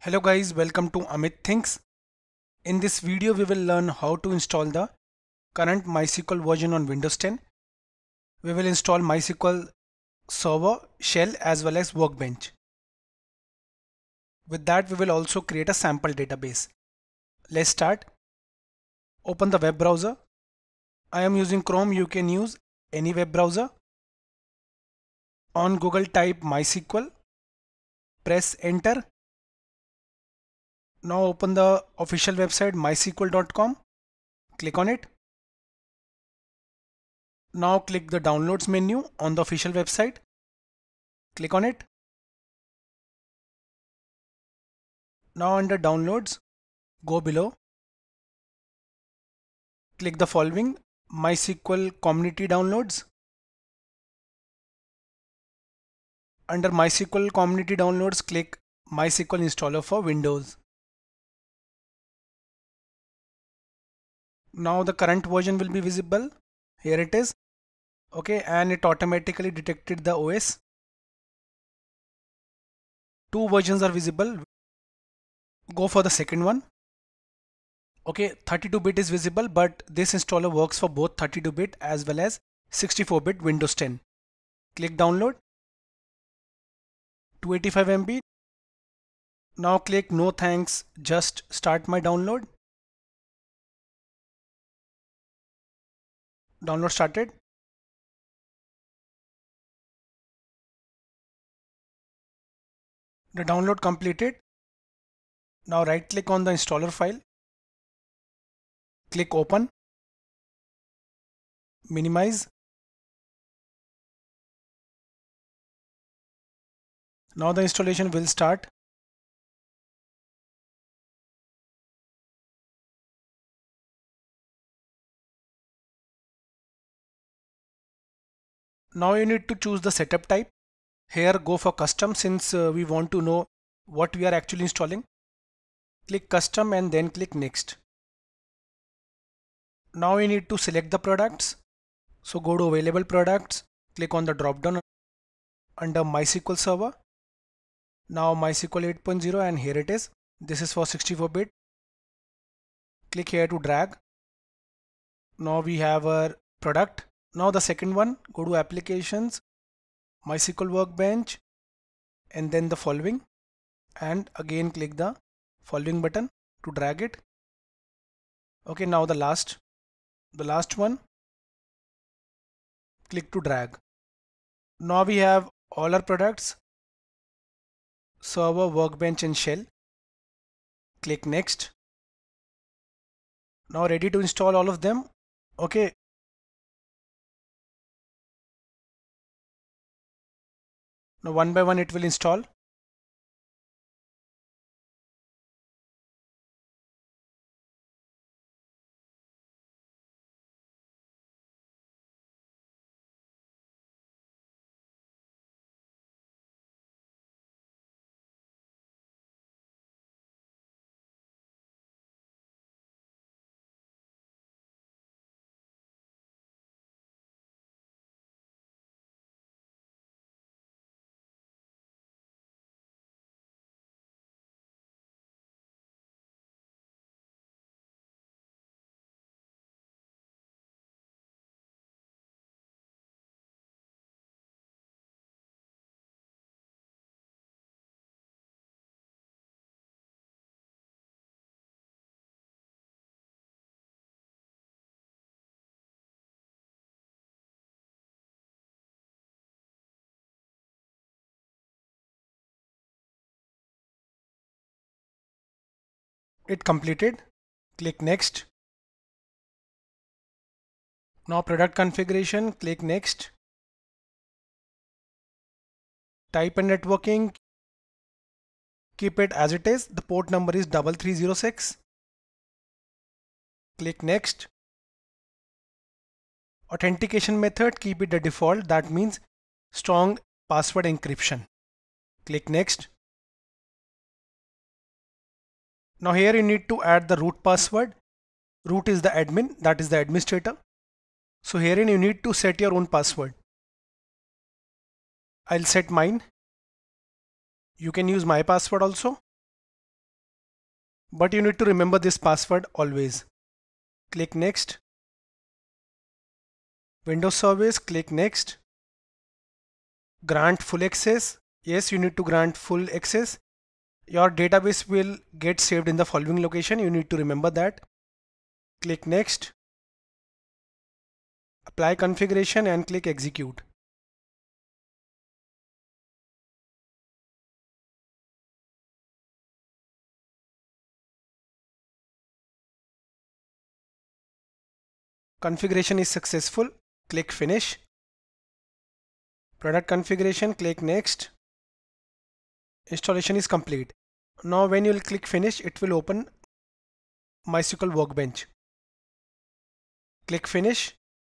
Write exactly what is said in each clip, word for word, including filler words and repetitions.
Hello guys, welcome to Amit Thinks. In this video we will learn how to install the current MySQL version on Windows ten. We will install MySQL Server, Shell as well as Workbench. With that we will also create a sample database. Let's start. Open the web browser. I am using Chrome, you can use any web browser. On Google type MySQL. Press enter. Now open the official website my S Q L dot com. Click on it. Now click the downloads menu on the official website. Click on it. Now under downloads, go below. Click the following MySQL community downloads. Under MySQL community downloads, click MySQL installer for Windows. Now the current version will be visible. Here it is. Okay, and it automatically detected the O S. Two versions are visible. Go for the second one. Okay, thirty-two bit is visible, but this installer works for both thirty-two bit as well as sixty-four bit Windows ten. Click download. two hundred eighty-five megabytes. Now click no thanks, just start my download. Download started. The download completed. Now right click on the installer file. Click open. Minimize. Now the installation will start. Now you need to choose the setup type. Here go for custom since uh, we want to know what we are actually installing. Click custom and then click next. Now you need to select the products. So go to available products, click on the drop down under MySQL Server. Now MySQL eight point zero and here it is. This is for sixty-four bit. Click here to drag. Now we have our product. Now the second one, go to applications, MySQL Workbench and then the following, and again click the following button to drag it. Okay, now the last, the last one, click to drag. Now we have all our products, Server, Workbench and Shell. Click next. Now ready to install all of them. Okay. Now one by one it will install. It completed. Click next. Now product configuration, click next. Type and networking, keep it as it is. The port number is three three zero six. Click next. Authentication method, keep it the default. That means strong password encryption. Click next. Now here you need to add the root password. Root is the admin, that is the administrator. So herein you need to set your own password. I'll set mine. You can use my password also. but you need to remember this password always. Click next. Windows service, click next. Grant full access. Yes, you need to grant full access. Your database will get saved in the following location. You need to remember that. Click next. Apply configuration and click execute. Configuration is successful. Click finish. Product configuration, click next. Installation is complete. Now when you will click finish, it will open MySQL Workbench. Click finish.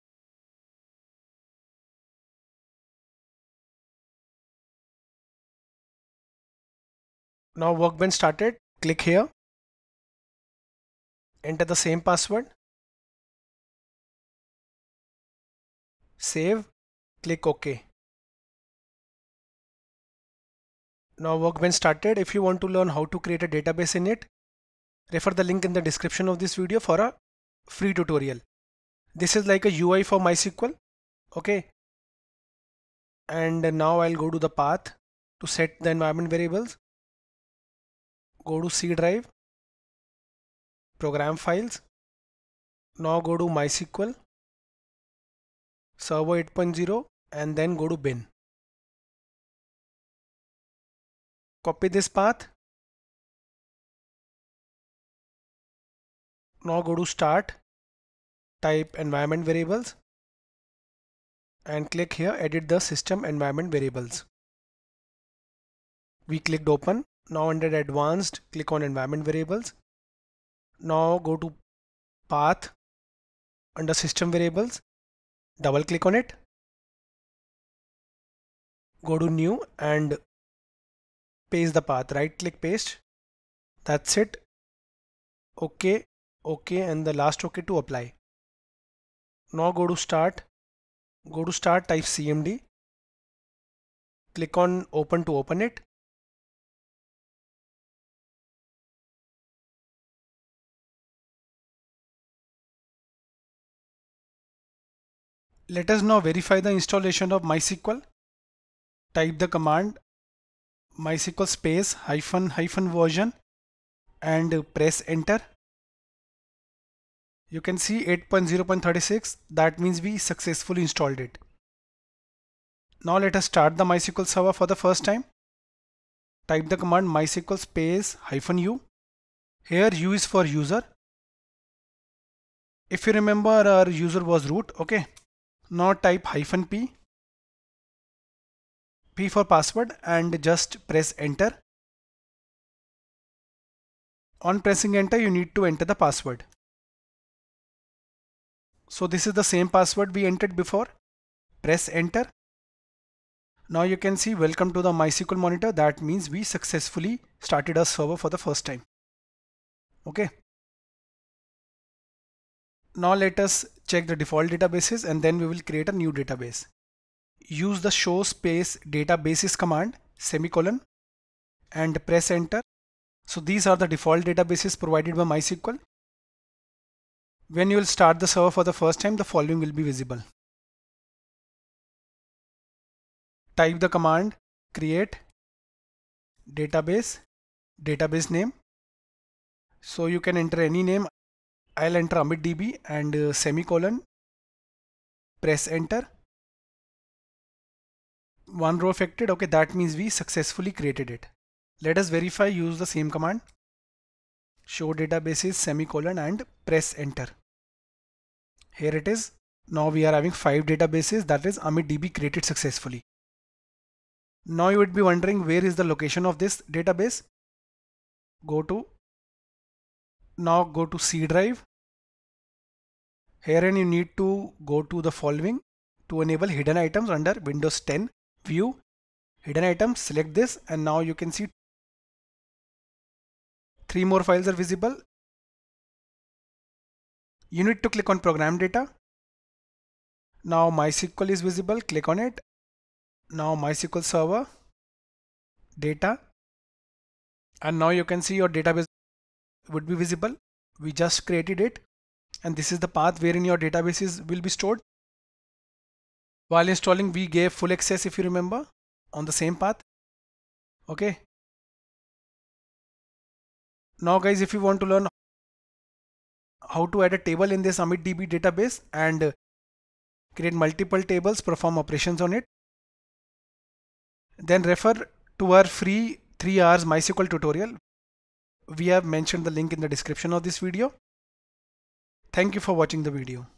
Now Workbench started. Click here. Enter the same password. Save. Click OK. Now Workbench started. If you want to learn how to create a database in it, refer the link in the description of this video for a free tutorial. This is like a U I for MySQL. Okay. And now I'll go to the path to set the environment variables. Go to C drive, program files. Now go to MySQL, Server eight point zero, and then go to bin. Copy this path. Now go to start, type environment variables, and click here edit the system environment variables. We clicked open. Now under advanced, click on environment variables. Now go to path under system variables, double click on it. Go to new and paste the path. Right click paste. That's it. OK, OK, and the last OK to apply. Now go to start. Go to start, type C M D. Click on open to open it. Let us now verify the installation of MySQL. Type the command MySQL space hyphen hyphen version and press enter. You can see eight point zero point thirty-six. That means we successfully installed it. Now let us start the MySQL server for the first time. Type the command MySQL space hyphen u. Here u is for user. If you remember, our user was root. Okay. Now type hyphen p. P for password and just press enter. On pressing enter, you need to enter the password. So this is the same password we entered before. Press enter. Now you can see welcome to the MySQL monitor. That means we successfully started our server for the first time. Okay. Now let us check the default databases and then we will create a new database. Use the show space databases command semicolon and press enter. So these are the default databases provided by MySQL. When you will start the server for the first time, the following will be visible. Type the command create database, database name. So you can enter any name. I'll enter Amit D B and uh, semicolon. Press enter. One row affected. Okay, that means we successfully created it. Let us verify. Use the same command. Show databases semicolon and press enter. Here it is. Now we are having five databases, that is Amit D B created successfully. Now you would be wondering where is the location of this database. Go to now go to C drive. Herein you need to go to the following to enable hidden items under Windows ten view hidden items. Select this and now you can see three more files are visible. You need to click on program data. Now MySQL is visible. Click on it. Now MySQL server data, and now you can see your database. would be visible. We just created it, and this is the path wherein your databases will be stored. While installing, we gave full access, if you remember, on the same path. Okay. Now guys, if you want to learn how to add a table in this AmitDB database and create multiple tables, perform operations on it, then refer to our free three hours MySQL tutorial. We have mentioned the link in the description of this video. Thank you for watching the video.